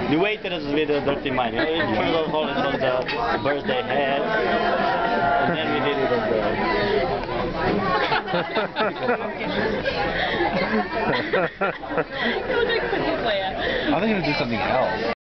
Nu weten dat is weer de dirty mind. First of all, it was the birthday hat, and then we did it on the... I think I'm going to do something else.